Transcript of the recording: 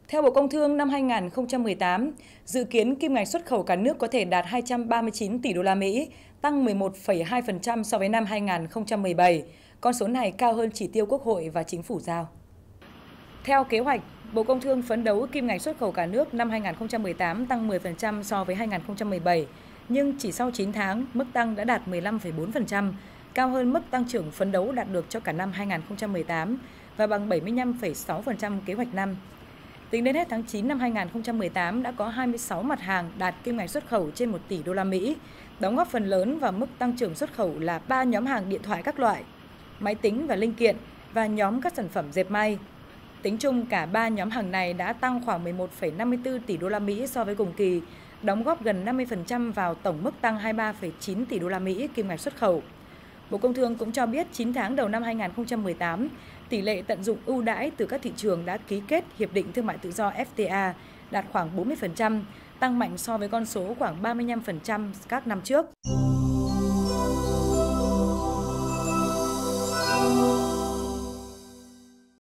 Theo Bộ Công Thương, năm 2018, dự kiến kim ngạch xuất khẩu cả nước có thể đạt 239 tỷ đô la Mỹ, tăng 11,2% so với năm 2017. Con số này cao hơn chỉ tiêu Quốc hội và Chính phủ giao. Theo kế hoạch, Bộ Công Thương phấn đấu kim ngạch xuất khẩu cả nước năm 2018 tăng 10% so với 2017, nhưng chỉ sau 9 tháng, mức tăng đã đạt 15,4%, cao hơn mức tăng trưởng phấn đấu đạt được cho cả năm 2018 và bằng 75,6% kế hoạch năm. Tính đến hết tháng 9 năm 2018 đã có 26 mặt hàng đạt kim ngạch xuất khẩu trên 1 tỷ đô la Mỹ, đóng góp phần lớn vào mức tăng trưởng xuất khẩu là 3 nhóm hàng điện thoại các loại, máy tính và linh kiện và nhóm các sản phẩm dệt may. Tính chung cả 3 nhóm hàng này đã tăng khoảng 11,54 tỷ đô la Mỹ so với cùng kỳ, đóng góp gần 50% vào tổng mức tăng 23,9 tỷ đô la Mỹ kim ngạch xuất khẩu. Bộ Công Thương cũng cho biết 9 tháng đầu năm 2018, tỷ lệ tận dụng ưu đãi từ các thị trường đã ký kết Hiệp định Thương mại Tự do FTA đạt khoảng 40%, tăng mạnh so với con số khoảng 35% các năm trước.